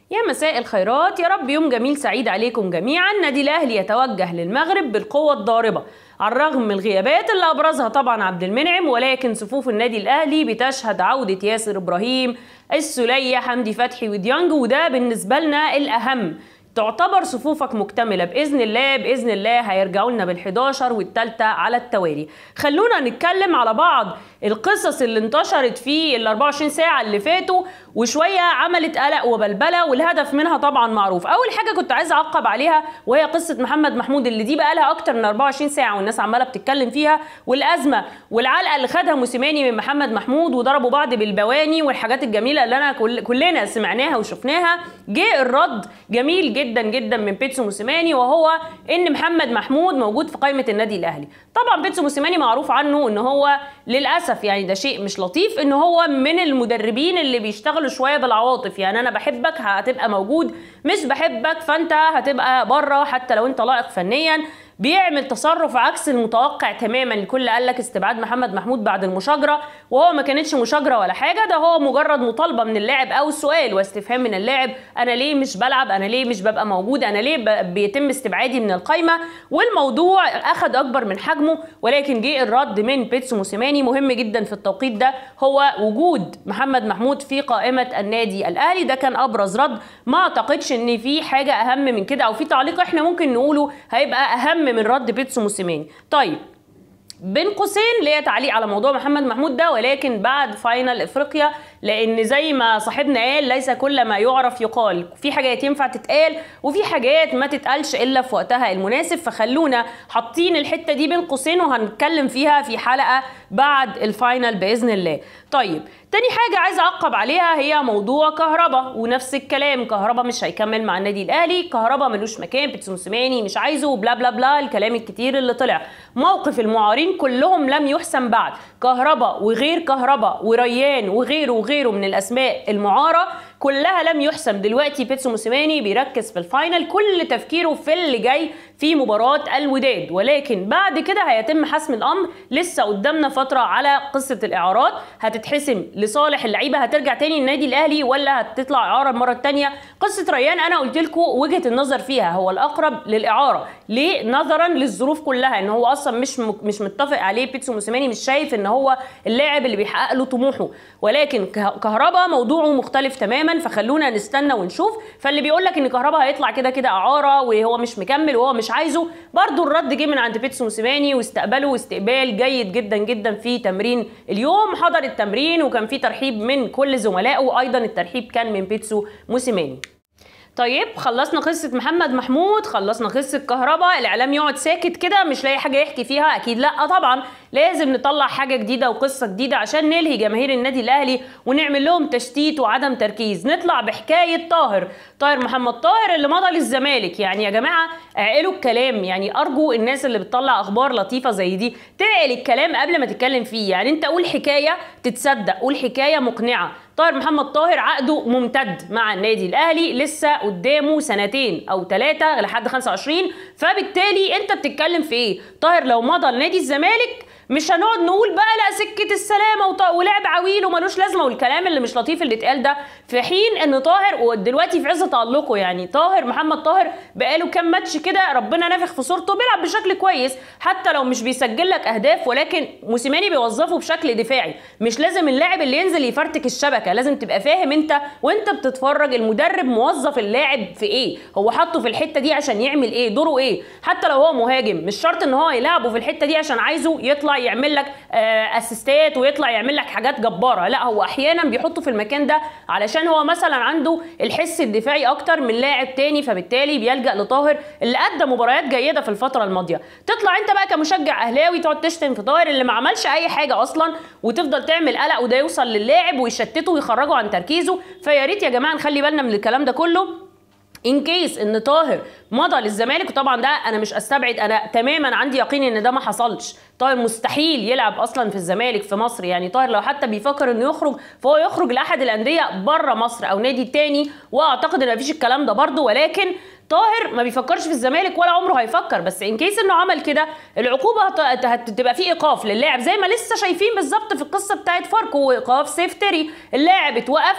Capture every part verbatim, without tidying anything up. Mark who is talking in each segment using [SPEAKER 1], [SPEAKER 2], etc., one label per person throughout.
[SPEAKER 1] يا مساء الخيرات، يا رب يوم جميل سعيد عليكم جميعا. نادي الاهلي يتوجه للمغرب بالقوة الضاربة على الرغم من الغيابات اللي ابرزها طبعا عبد المنعم، ولكن صفوف النادي الاهلي بتشهد عودة ياسر ابراهيم، السولية، حمدي فتحي وديانج، وده بالنسبة لنا الاهم. تعتبر صفوفك مكتملة بإذن الله. بإذن الله هيرجعوا لنا بالحداشر والتالتة على التوالي. خلونا نتكلم على بعض القصص اللي انتشرت في ال أربعة وعشرين ساعة اللي فاتوا وشوية عملت قلق وبلبلة، والهدف منها طبعا معروف. أول حاجة كنت عايزة أعقب عليها وهي قصة محمد محمود اللي دي بقى لها أكتر من أربعة وعشرين ساعة والناس عمالة بتتكلم فيها، والأزمة والعلقة اللي خدها موسيماني من محمد محمود وضربوا بعض بالبواني والحاجات الجميلة اللي أنا كل كلنا سمعناها وشفناها. جه الرد جميل جدا جدا جدا من بيتسو موسيماني، وهو ان محمد محمود موجود في قائمه النادي الاهلي. طبعا بيتسو موسيماني معروف عنه ان هو للاسف يعني ده شيء مش لطيف، ان هو من المدربين اللي بيشتغلوا شويه بالعواطف. يعني انا بحبك هتبقى موجود، مش بحبك فانت هتبقى بره حتى لو انت لائق فنيا. بيعمل تصرف عكس المتوقع تماما. الكل قال لك استبعاد محمد محمود بعد المشاجره، وهو ما كانتش مشاجره ولا حاجه، ده هو مجرد مطالبه من اللاعب او سؤال واستفهام من اللاعب: انا ليه مش بلعب؟ انا ليه مش ببقى موجود؟ انا ليه بيتم استبعادي من القايمه؟ والموضوع اخذ اكبر من حجمه. ولكن جه الرد من بيتسو موسيماني مهم جدا في التوقيت ده، هو وجود محمد محمود في قائمه النادي الاهلي. ده كان ابرز رد. ما اعتقدش ان في حاجه اهم من كده او في تعليق احنا ممكن نقوله هيبقى اهم من رد بيتسو موسيماني. طيب بين قوسين ليا تعليق على موضوع محمد محمود ده، ولكن بعد فاينل افريقيا، لان زي ما صاحبنا قال ليس كل ما يعرف يقال. في حاجات ينفع تتقال وفي حاجات ما تتقالش الا في وقتها المناسب، فخلونا حاطين الحته دي بين قوسين وهنتكلم فيها في حلقه بعد الفاينل باذن الله. طيب تاني حاجه عايزه اعقب عليها هي موضوع كهربا، ونفس الكلام. كهربا مش هيكمل مع النادي الاهلي، كهربا ملوش مكان، بيتسو موسيماني مش عايزه، بلا بلا بلا الكلام الكتير اللي طلع. موقف المعارين كلهم لم يحسم بعد. كهربا وغير كهربا وريان وغيره وغيره من الاسماء المعاره كلها لم يحسم. دلوقتي بيتسو موسيماني بيركز في الفاينل، كل تفكيره في اللي جاي في مباراة الوداد، ولكن بعد كده هيتم حسم الامر. لسه قدامنا فترة على قصة الاعارات، هتتحسم لصالح اللعيبة، هترجع تاني النادي الاهلي ولا هتطلع اعارة المرة التانية. قصة ريان انا قلت لكم وجهة النظر فيها، هو الاقرب للاعارة. ليه؟ نظرا للظروف كلها، ان هو اصلا مش مش متفق عليه. بيتسو موسيماني مش شايف ان هو اللاعب اللي بيحقق له طموحه، ولكن كهربا موضوعه مختلف تماما، فخلونا نستنى ونشوف. فاللي بيقول لك ان كهربا هيطلع كده كده اعاره وهو مش مكمل وهو مش عايزه، برضو الرد جه من عند بيتسو موسيماني واستقبله استقبال جيد جدا جدا في تمرين اليوم. حضر التمرين وكان في ترحيب من كل زملائه، وايضا الترحيب كان من بيتسو موسيماني. طيب خلصنا قصة محمد محمود، خلصنا قصة كهربا. الإعلام يقعد ساكت كده مش لاقي حاجة يحكي فيها؟ أكيد لأ طبعا، لازم نطلع حاجة جديدة وقصة جديدة عشان نلهي جماهير النادي الأهلي ونعمل لهم تشتيت وعدم تركيز. نطلع بحكاية طاهر طاهر محمد طاهر اللي مضى للزمالك. يعني يا جماعة اعقلوا الكلام، يعني أرجو الناس اللي بتطلع أخبار لطيفة زي دي تعقل الكلام قبل ما تتكلم فيه. يعني أنت قول حكاية تتصدق، قول حكاية مقنعة. طاهر محمد طاهر عقده ممتد مع النادي الاهلي، لسه قدامه سنتين او ثلاثه لحد خمسة وعشرين، فبالتالي انت بتتكلم في ايه؟ طاهر لو مضى لنادي الزمالك مش هنقعد نقول بقى لا سكه السلامه ولعب عويل ومالوش لازمه والكلام اللي مش لطيف اللي اتقال ده، في حين ان طاهر ودلوقتي في عز تألقه. يعني طاهر محمد طاهر بقاله كام ماتش كده ربنا نافخ في صورته، بيلعب بشكل كويس حتى لو مش بيسجل لك اهداف، ولكن موسيماني بيوظفه بشكل دفاعي. مش لازم اللاعب اللي ينزل يفرتك الشبكه، لازم تبقى فاهم انت وانت بتتفرج المدرب موظف اللاعب في ايه، هو حاطه في الحته دي عشان يعمل ايه، دوره ايه. حتى لو هو مهاجم مش شرط ان هو يلعبه في الحته دي عشان عايزه يطلع يعمل لك اسيستات ويطلع يعمل لك حاجات جباره، لا هو احيانا بيحطه في المكان ده علشان هو مثلا عنده الحس الدفاعي اكتر من لاعب تاني، فبالتالي بيلجأ لطاهر اللي ادى مباريات جيده في الفتره الماضيه. تطلع انت بقى كمشجع اهلاوي تقعد تشتم في طاهر اللي ما عملش اي حاجه اصلا وتفضل تعمل قلق، وده يوصل للاعب ويشتته ويخرجه عن تركيزه. فيا ريت يا جماعه نخلي بالنا من الكلام ده كله. ان كيس ان طاهر مضى للزمالك، وطبعا ده انا مش استبعد، انا تماما عندي يقين ان ده ما حصلش. طاهر مستحيل يلعب اصلا في الزمالك في مصر. يعني طاهر لو حتى بيفكر انه يخرج فهو يخرج لاحد الانديه بره مصر او نادي تاني، واعتقد ان مفيش الكلام ده برده. ولكن طاهر ما بيفكرش في الزمالك ولا عمره هيفكر، بس ان كيس انه عمل كده العقوبه هتبقى في ايقاف للاعب، زي ما لسه شايفين بالظبط في القصه بتاعت فاركو وايقاف سيف تري. اللاعب اتوقف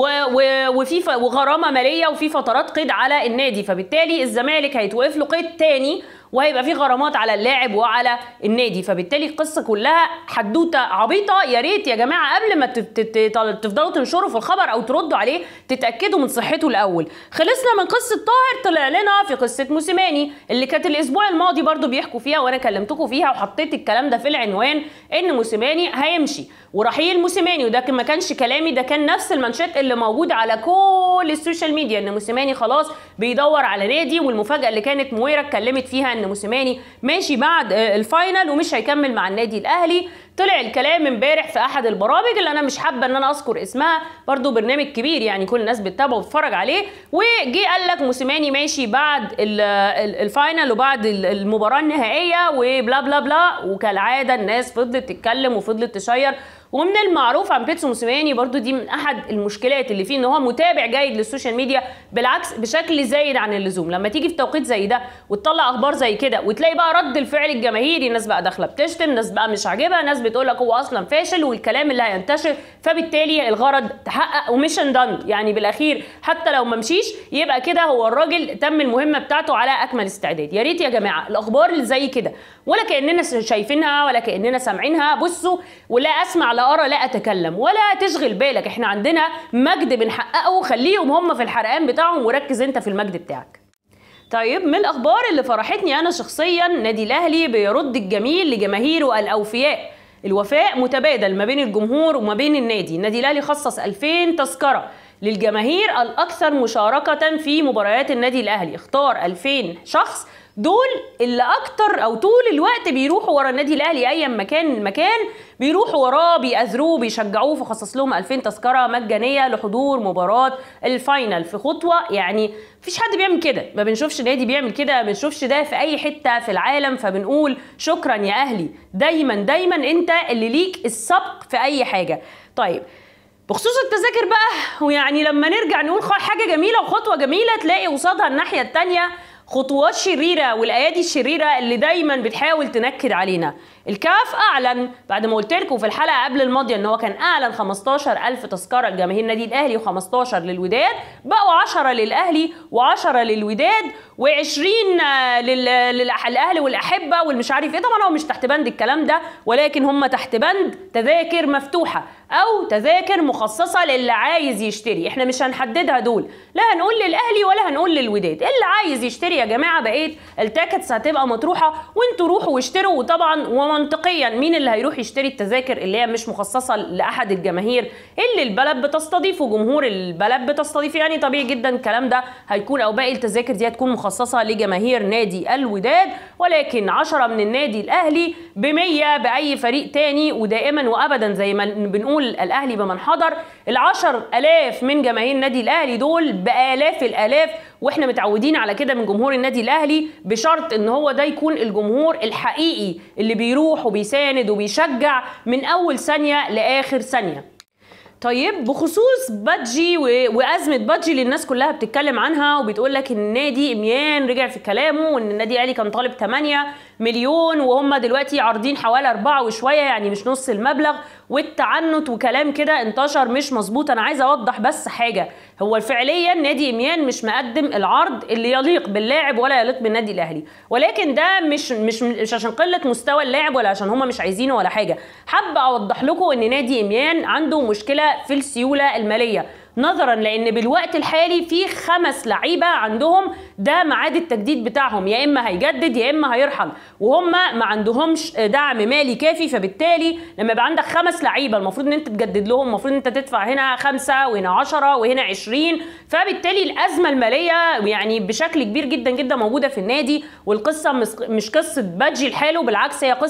[SPEAKER 1] وفي وغرامه ماليه وفي فترات قيد على النادي، فبالتالي الزمالك هيتوقف له قيد تاني وهيبقى في غرامات على اللاعب وعلى النادي. فبالتالي القصه كلها حدوته عبيطه. يا ريت يا جماعه قبل ما تفضلوا تنشروا في الخبر او تردوا عليه تتاكدوا من صحته الاول. خلصنا من قصه طاهر، طلع لنا في قصه موسيماني اللي كانت الاسبوع الماضي برضو بيحكوا فيها وانا كلمتكم فيها وحطيت الكلام ده في العنوان، ان موسيماني هيمشي ورحيل موسيماني. وده ما كانش كلامي، ده كان نفس المانشيت اللي موجود على كل السوشيال ميديا، ان موسيماني خلاص بيدور على نادي. والمفاجاه اللي كانت مويرة اتكلمت فيها ان موسيماني ماشي بعد الفاينل ومش هيكمل مع النادي الاهلي. طلع الكلام امبارح في احد البرامج اللي انا مش حابه ان انا اذكر اسمها، برضو برنامج كبير يعني كل الناس بتتابعه وتتفرج عليه، وجي قال لك موسيماني ماشي بعد الفاينل وبعد المباراه النهائيه وبلا بلا بلا. وكالعاده الناس فضلت تتكلم وفضلت تشير. ومن المعروف عن بيتسو موسيماني برضو دي من احد المشكلات اللي فيه ان هو متابع جيد للسوشيال ميديا، بالعكس بشكل زايد عن اللزوم. لما تيجي في توقيت زي ده وتطلع اخبار زي كده وتلاقي بقى رد الفعل الجماهيري، ناس بقى داخله بتشتم، ناس بقى مش عاجبها، ناس بتقول لك هو اصلا فاشل والكلام اللي هينتشر، فبالتالي الغرض تحقق وميشن دان. يعني بالاخير حتى لو ما مشيش يبقى كده هو الراجل تم المهمه بتاعته على اكمل استعداد. يا ريت يا جماعه الاخبار اللي زي كده ولا كاننا شايفينها ولا كاننا سامعينها، بصوا ولا اسمع لا ارى لا اتكلم ولا تشغل بالك، احنا عندنا مجد بنحققه، خليهم هم في الحرقان بتاعهم وركز انت في المجد بتاعك. طيب من الاخبار اللي فرحتني انا شخصيا، نادي الاهلي بيرد الجميل لجماهيره الاوفياء. الوفاء متبادل ما بين الجمهور وما بين النادي. النادي الاهلي خصص ألفين تذكره للجماهير الاكثر مشاركه في مباريات النادي الاهلي، اختار ألفين شخص دول اللي اكتر او طول الوقت بيروحوا ورا النادي الاهلي، ايا مكان المكان بيروحوا وراه بيأذروه بيشجعوه، فخصص لهم ألفين تذكره مجانيه لحضور مباراه الفاينل. في خطوه يعني مفيش حد بيعمل كده، ما بنشوفش نادي بيعمل كده، ما بنشوفش ده في اي حته في العالم، فبنقول شكرا يا اهلي، دايما دايما انت اللي ليك السبق في اي حاجه. طيب بخصوص التذاكر بقى، ويعني لما نرجع نقول حاجه جميله وخطوه جميله تلاقي قصادها الناحيه الثانيه خطوات شريرة والايادي الشريرة اللي دايما بتحاول تنكد علينا. الكاف اعلن بعد ما قلت لكم في الحلقه قبل الماضيه ان هو كان اعلن خمستاشر ألف تذكره لجماهير النادي الاهلي وخمستاشر للوداد، بقوا عشرة للاهلي وعشرة للوداد وعشرين للاهلي والاحبه والمش عارف ايه. طبعا هو مش تحت بند الكلام ده، ولكن هم تحت بند تذاكر مفتوحه او تذاكر مخصصه للي عايز يشتري. احنا مش هنحددها دول، لا هنقول للاهلي ولا هنقول للوداد. اللي عايز يشتري يا جماعه بقيه التاكتس هتبقى مطروحه وانتوا روحوا واشتروا. وطبعا ومنطقيا مين اللي هيروح يشتري التذاكر اللي هي مش مخصصه لاحد الجماهير اللي البلد بتستضيفه، جمهور البلد بتستضيف؟ يعني طبيعي جدا الكلام ده هيكون، او باقي التذاكر دي هتكون مخصصه لجماهير نادي الوداد، ولكن عشرة من النادي الاهلي بمية باي فريق تاني. ودائما وابدا زي ما بنقول الاهلي بمن حضر، العشر الاف من جماهير النادي الاهلي دول بالاف الالاف، واحنا متعودين على كده من جمهور النادي الاهلي، بشرط ان هو ده يكون الجمهور الحقيقي اللي بيروح وبيساند وبيشجع من اول ثانيه لاخر ثانيه. طيب بخصوص بادجي وازمه بادجي اللي الناس كلها بتتكلم عنها وبتقول لك ان النادي اميان رجع في كلامه وان النادي الاهلي كان طالب ثمانية مليون وهم دلوقتي عارضين حوالي أربعة وشويه، يعني مش نص المبلغ، والتعنت وكلام كده انتشر مش مظبوط. انا عايزه اوضح بس حاجه، هو فعليا نادي اميان مش مقدم العرض اللي يليق باللاعب ولا يليق بالنادي الاهلي، ولكن ده مش مش مش عشان قله مستوى اللاعب ولا عشان هم مش عايزينه ولا حاجه. حابه اوضح لكم ان نادي اميان عنده مشكله في السيوله الماليه، نظرا لان بالوقت الحالي في خمس لعيبه عندهم ده ميعاد التجديد بتاعهم، يا اما هيجدد يا اما هيرحل، وهم ما عندهمش دعم مالي كافي. فبالتالي لما يبقى عندك خمس لعيبه المفروض ان انت تجدد لهم، المفروض ان انت تدفع هنا خمسه وهنا عشرة وهنا عشرين، فبالتالي الازمه الماليه يعني بشكل كبير جدا جدا موجوده في النادي. والقصه مش قصه بادجي لحاله، بالعكس هي قصه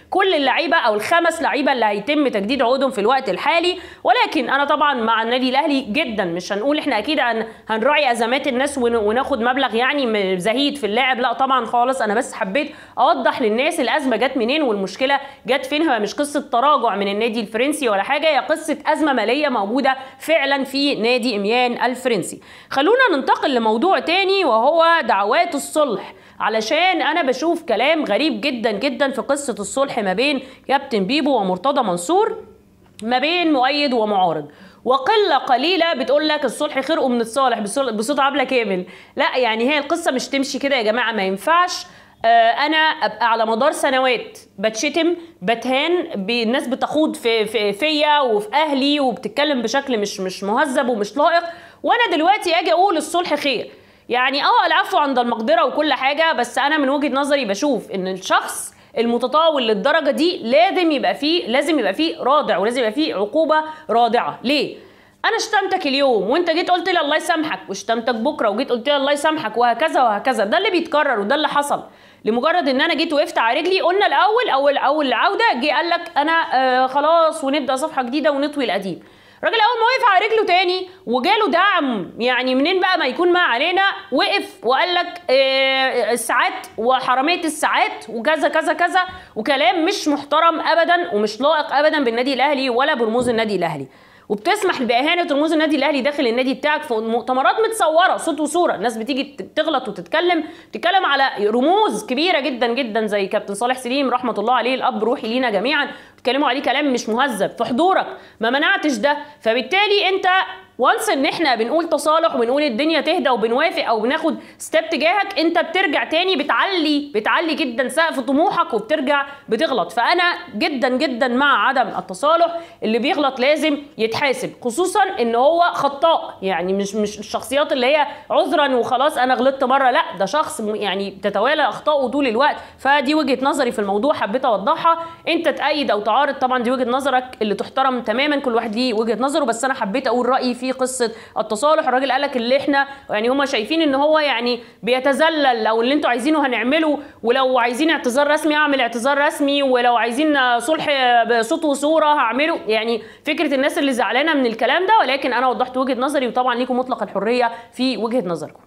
[SPEAKER 1] كل اللعيبه او الخمس لعيبه اللي هيتم تجديد عقودهم في الوقت الحالي. ولكن انا طبعا مع النادي الاهلي جدا، مش هنقول احنا اكيد هنراعي ازمات الناس وناخد مبلغ يعني زهيد في اللاعب، لا طبعا خالص. انا بس حبيت اوضح للناس الازمه جت منين والمشكله جت فين. هي مش قصه تراجع من النادي الفرنسي ولا حاجه، هي قصه ازمه ماليه موجوده فعلا في نادي اميان الفرنسي. خلونا ننتقل لموضوع تاني وهو دعوات الصلح، علشان انا بشوف كلام غريب جدا جدا في قصه الصلح ما بين كابتن بيبو ومرتضى منصور، ما بين مؤيد ومعارض. وقله قليله بتقول لك الصلح خير من الصالح بصوت عبله كامل. لا يعني هي القصه مش تمشي كده يا جماعه، ما ينفعش انا ابقى على مدار سنوات بتشتم بتهان، الناس بتخوض في, في فيا وفي اهلي وبتتكلم بشكل مش مش مهذب ومش لائق، وانا دلوقتي اجي اقول الصلح خير. يعني اه العفو عند المقدره وكل حاجه، بس انا من وجهه نظري بشوف ان الشخص المتطاول للدرجه دي لازم يبقى فيه لازم يبقى فيه رادع، ولازم يبقى فيه عقوبه رادعه. ليه؟ انا شتمتك اليوم وانت جيت قلت لي الله يسامحك، وشتمتك بكره وجيت قلت لي الله يسامحك، وهكذا وهكذا. ده اللي بيتكرر وده اللي حصل. لمجرد ان انا جيت وقفت على رجلي، قلنا الاول اول اول العوده جه قال لك انا آه خلاص ونبدا صفحه جديده ونطوي القديم. الراجل اول ما وقف على رجله تاني وجاله دعم، يعني منين بقى ما يكون ما علينا، وقف وقال لك آه الساعات وحراميه الساعات وكذا كذا كذا، وكلام مش محترم ابدا ومش لائق ابدا بالنادي الاهلي ولا برموز النادي الاهلي. وبتسمح باهانه رموز النادي الاهلي داخل النادي بتاعك في مؤتمرات متصوره صوت وصوره، الناس بتيجي تغلط وتتكلم تتكلم على رموز كبيره جدا جدا زي كابتن صالح سليم رحمه الله عليه، الاب روحي لينا جميعا، بيتكلموا عليه كلام مش مهذب في حضورك، ما منعتش ده. فبالتالي انت وانس ان احنا بنقول تصالح وبنقول الدنيا تهدى وبنوافق او بناخد ستيب تجاهك، انت بترجع تاني بتعلي بتعلي جدا سقف طموحك وبترجع بتغلط. فانا جدا جدا مع عدم التصالح، اللي بيغلط لازم يتحاسب، خصوصا ان هو خطاء، يعني مش مش الشخصيات اللي هي عذرا وخلاص انا غلطت مره، لا ده شخص يعني تتوالى اخطائه طول الوقت. فدي وجهه نظري في الموضوع حبيت اوضحها، انت تأيد او تعارض طبعا دي وجهه نظرك اللي تحترم تماما، كل واحد ليه وجهه نظره، بس انا حبيت اقول رايي في قصه التصالح. الراجل قالك اللي احنا يعني هم شايفين ان هو يعني بيتذلل، او اللي انتوا عايزينه هنعمله، ولو عايزين اعتذار رسمي اعمل اعتذار رسمي، ولو عايزين صلح بصوت وصوره هعمله. يعني فكره الناس اللي زعلانه من الكلام ده، ولكن انا وضحت وجهه نظري وطبعا ليكم مطلق الحريه في وجهه نظركم.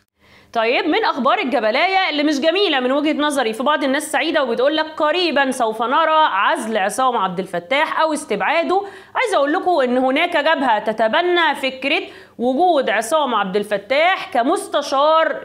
[SPEAKER 1] طيب من اخبار الجبلايه اللي مش جميله من وجهه نظري، في بعض الناس سعيده وبتقول لك قريبا سوف نرى عزل عصام عبد الفتاح او استبعاده. عايز اقول لكم ان هناك جبهه تتبنى فكره وجود عصام عبد الفتاح كمستشار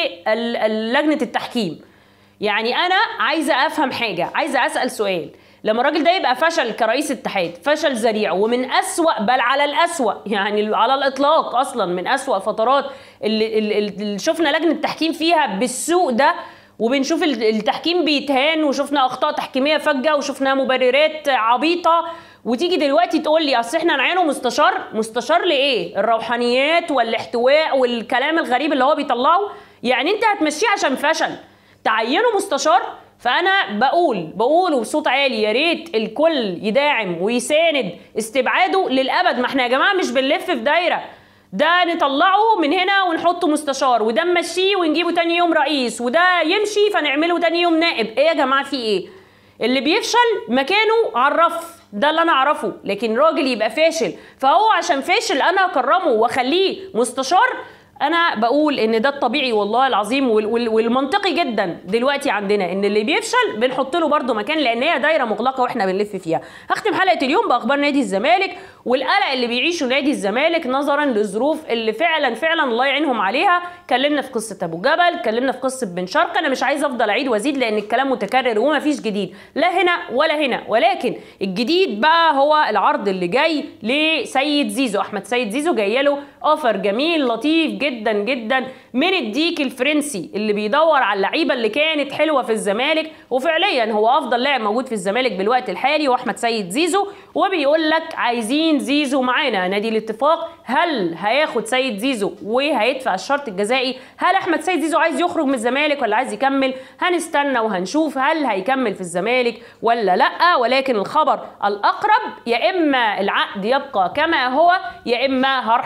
[SPEAKER 1] للجنه التحكيم. يعني انا عايزه افهم حاجه، عايزه اسال سؤال، لما الراجل ده يبقى فشل كرئيس اتحاد فشل ذريع ومن أسوأ بل على الأسوأ يعني على الإطلاق أصلا من أسوأ فترات اللي, اللي, اللي شفنا لجنة التحكيم فيها بالسوء ده، وبنشوف التحكيم بيتهان وشفنا أخطاء تحكيمية فجة وشفنا مبررات عبيطة، وتيجي دلوقتي تقول لي اصل احنا نعينه مستشار. مستشار لايه؟ الروحانيات والاحتواء والكلام الغريب اللي هو بيطلعه؟ يعني انت هتمشيه عشان فشل تعينه مستشار؟ فانا بقول بقول بصوت عالي يا ريت الكل يداعم ويساند استبعاده للابد. ما احنا يا جماعه مش بنلف في دايره، ده نطلعه من هنا ونحطه مستشار، وده نمشيه ونجيبه تاني يوم رئيس، وده يمشي فنعمله تاني يوم نائب. ايه يا جماعه في ايه؟ اللي بيفشل مكانه على الرف، ده اللي انا اعرفه. لكن راجل يبقى فاشل فهو عشان فاشل انا اكرمه واخليه مستشار؟ انا بقول ان ده الطبيعي والله العظيم والمنطقي جدا دلوقتي عندنا، ان اللي بيفشل بنحط له برده مكان، لان هي دايره مغلقه واحنا بنلف فيها. هختم حلقه اليوم باخبار نادي الزمالك والقلق اللي بيعيشه نادي الزمالك نظرا للظروف اللي فعلا فعلا الله يعينهم عليها. اتكلمنا في قصه ابو جبل، اتكلمنا في قصه بن شرقي، انا مش عايز افضل اعيد وازيد لان الكلام متكرر وما فيش جديد لا هنا ولا هنا، ولكن الجديد بقى هو العرض اللي جاي لسيد زيزو. احمد سيد زيزو جاي له اوفر جميل لطيف جدا جدا من الديك الفرنسي اللي بيدور على اللعيبه اللي كانت حلوه في الزمالك، وفعليا هو افضل لاعب موجود في الزمالك بالوقت الحالي واحمد سيد زيزو، وبيقول لك عايزين زيزو معانا. نادي الاتفاق هل هياخد سيد زيزو وهيدفع الشرط الجزائي؟ هل احمد سيد زيزو عايز يخرج من الزمالك ولا عايز يكمل؟ هنستنى وهنشوف هل هيكمل في الزمالك ولا لا، ولكن الخبر الاقرب يا اما العقد يبقى كما هو يا اما هرحل عن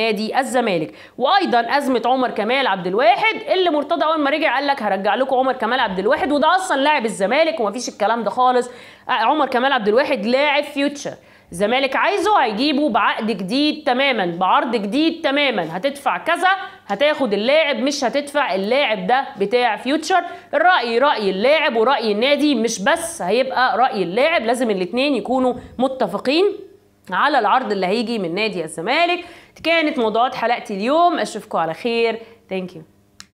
[SPEAKER 1] نادي الزمالك. وايضا ازمه عمر كمال عبد الواحد اللي مرتضى اول ما رجع قال لك هرجع لكم عمر كمال عبد الواحد، وده اصلا لاعب الزمالك ومفيش الكلام ده خالص. عمر كمال عبد الواحد لاعب فيوتشر، الزمالك عايزه هيجيبه بعقد جديد تماما، بعرض جديد تماما، هتدفع كذا هتاخد اللاعب، مش هتدفع اللاعب ده بتاع فيوتشر. الرأي رأي اللاعب ورأي النادي، مش بس هيبقى رأي اللاعب، لازم الاتنين يكونوا متفقين على العرض اللي هيجي من نادي الزمالك. كانت موضوعات حلقتي اليوم، اشوفكم على خير. ثانك يو.